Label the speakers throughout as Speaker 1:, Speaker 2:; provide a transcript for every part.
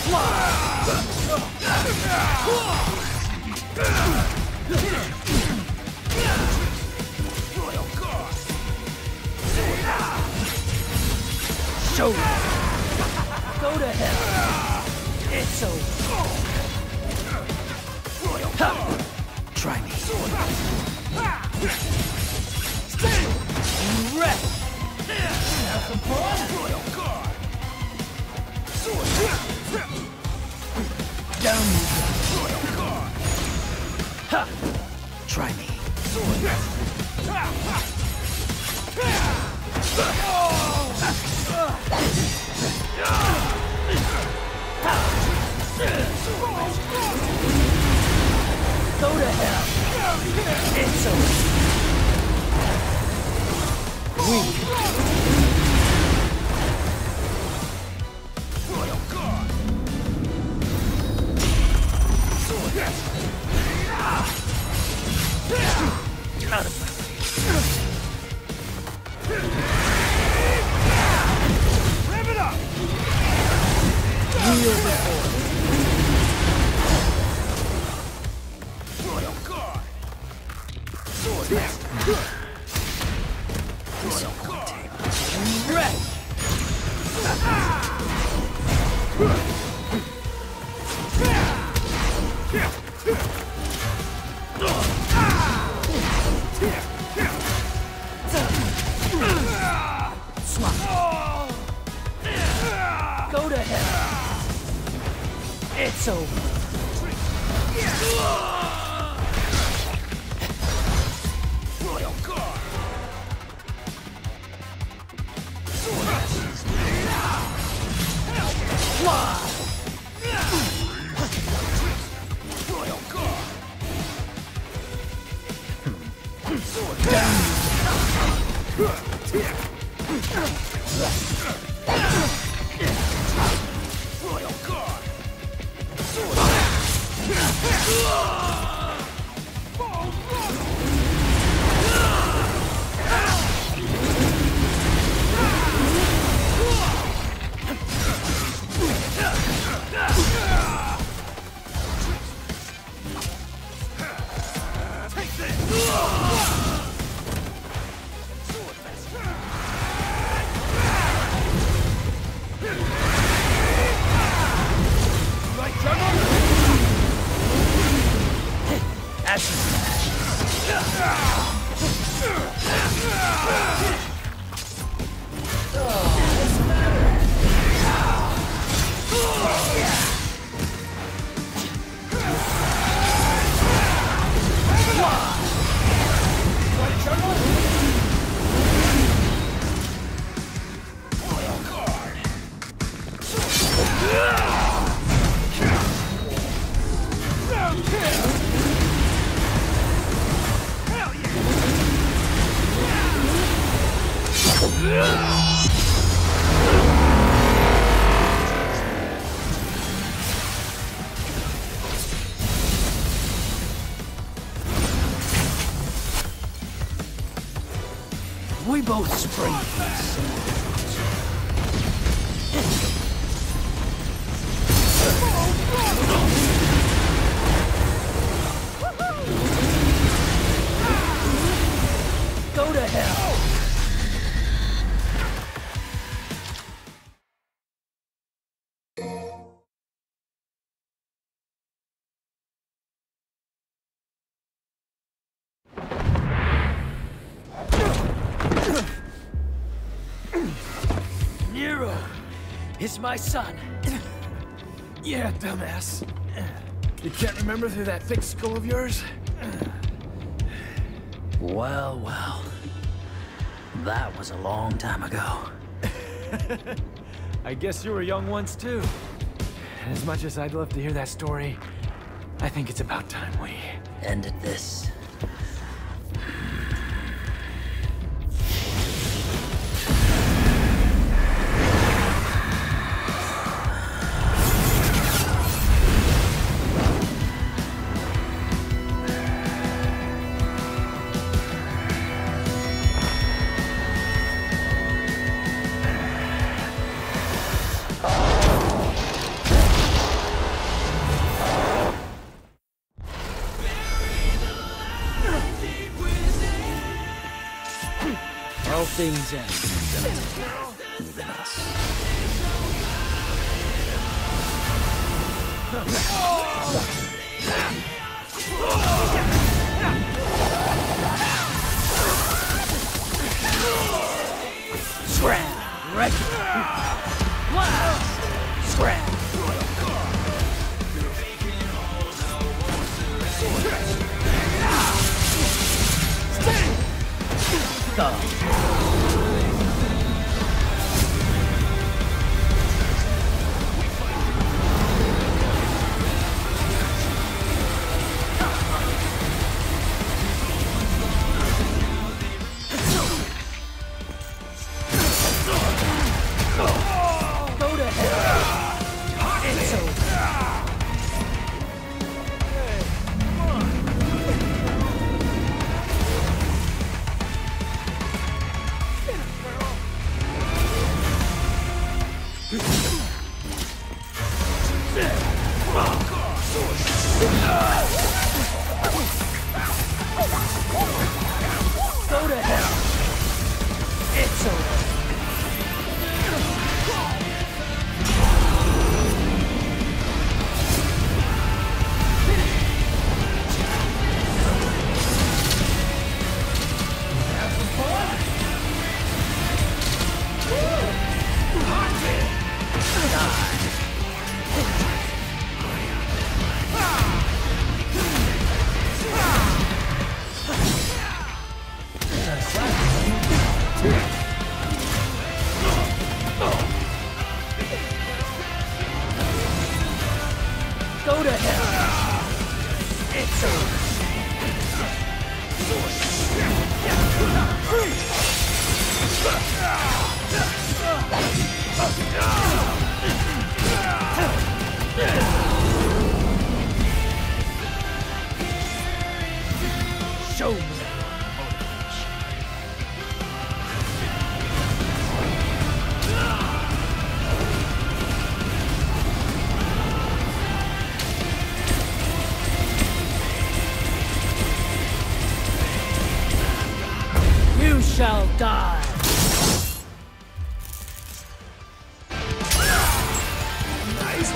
Speaker 1: Show me. Go to hell. It's over. Try me. Wreck. Have some fun. Down you go. Ha! Try me. Go to hell. It's over. Out of my way. Rev it up! Wheel before. Royal Guard! Sword Master! Royal Guard! Wreck! Go to hell. It's over. Royal Guard. Fly. Royal Guard. Down. Royal Guard! Take this! We both spring these. Go to hell. Nero is my son.
Speaker 2: Yeah, dumbass. You can't remember through that thick skull of yours?
Speaker 1: Well, well. That was a long time ago.
Speaker 2: I guess you were young once, too. As much as I'd love to hear that story, I think it's about time we
Speaker 1: ended this. things end. Even us. Scram! Wreck it! Blast! Scram! Go! Go to hell! It's over! Go to hell! It's over! Show me. You shall die! Nice.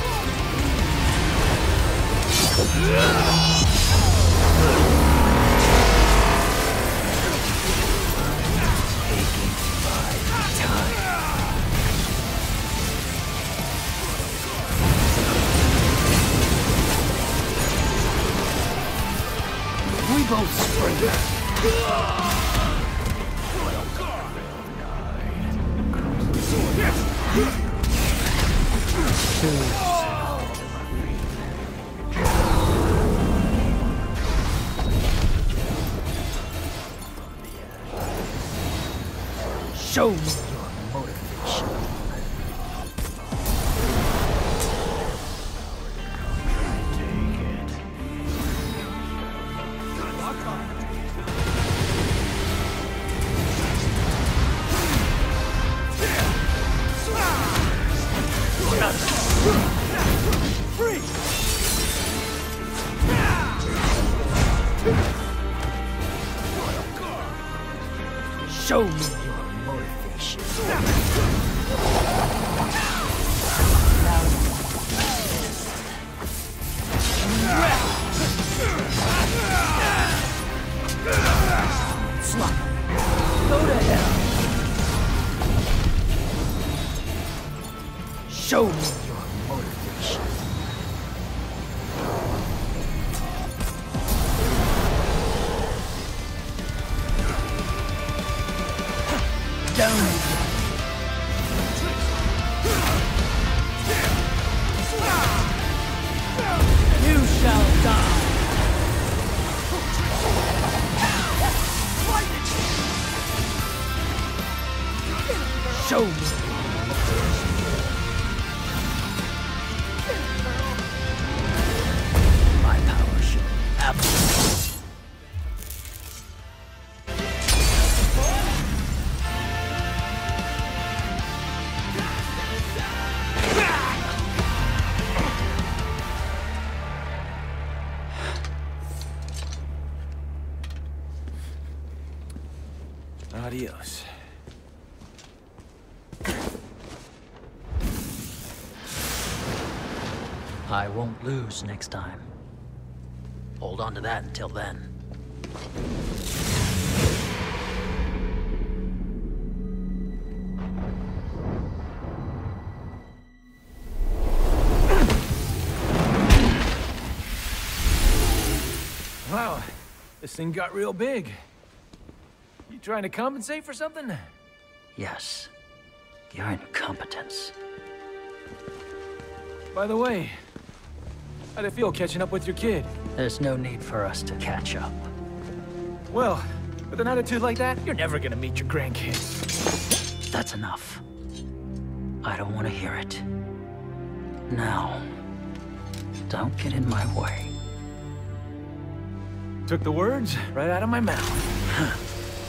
Speaker 1: We both spring. Show me your motivation. Show me your motivation. Slap. Go to hell. Show me your motivation.
Speaker 2: Adios.
Speaker 1: I won't lose next time. Hold on to that until then.
Speaker 2: Wow, this thing got real big. You trying to compensate for something?
Speaker 1: Yes. Your incompetence.
Speaker 2: By the way, how'd it feel catching up with your kid?
Speaker 1: There's no need for us to catch up.
Speaker 2: Well, with an attitude like that, you're never gonna meet your grandkids.
Speaker 1: That's enough. I don't want to hear it. Now, don't get in my way.
Speaker 2: Took the words right out of my mouth.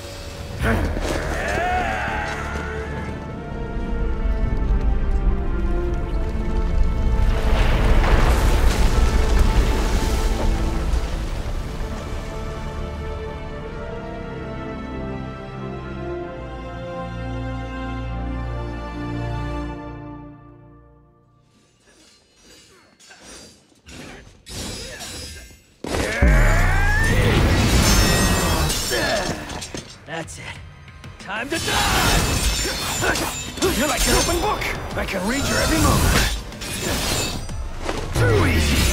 Speaker 1: That's it. Time to die!
Speaker 2: You're like an open book. I can read your every move. Too easy.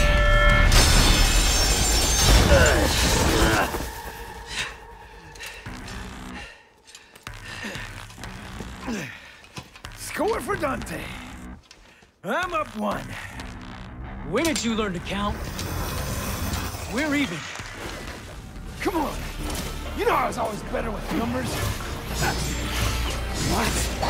Speaker 2: Score for Dante. I'm up 1.
Speaker 3: When did you learn to count? We're even.
Speaker 2: Come on. You know I was always better with numbers. What?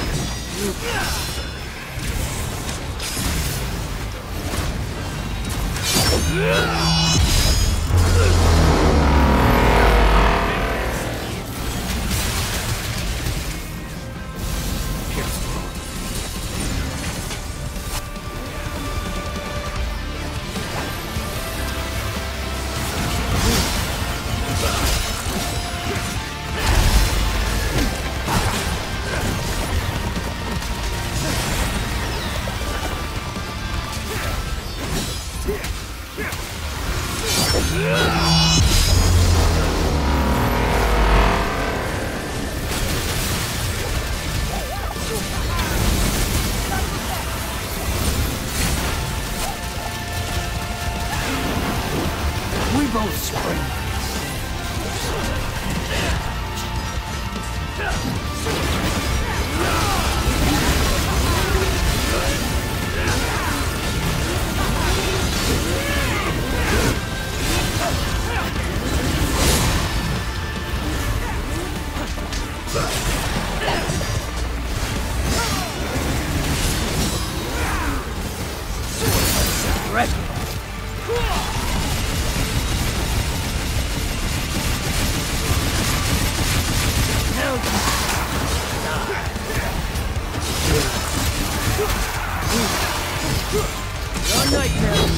Speaker 2: We both spring.
Speaker 3: Your nightmare.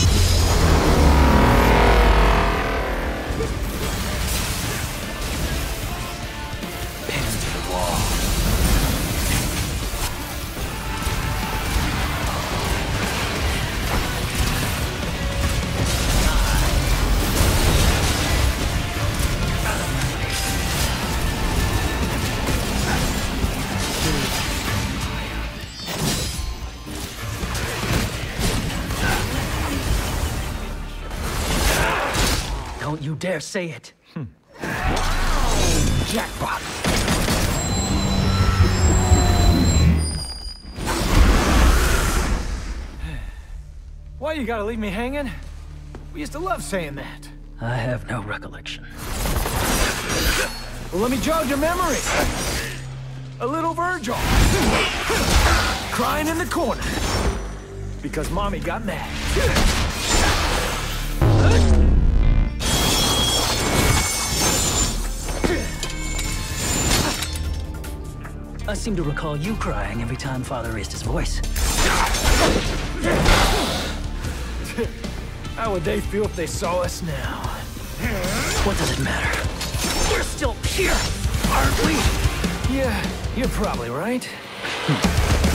Speaker 1: Pin to the wall. Don't you dare say it.
Speaker 2: Jackpot. Why you gotta leave me hanging? We used to love saying that.
Speaker 1: I have no recollection.
Speaker 2: Well, let me jog your memory. A little Vergil. Crying in the corner. Because Mommy got mad.
Speaker 1: I seem to recall you crying every time Father raised his voice.
Speaker 2: How would they feel if they saw us now?
Speaker 1: What does it matter? We're still here, aren't we?
Speaker 2: Yeah, you're probably right.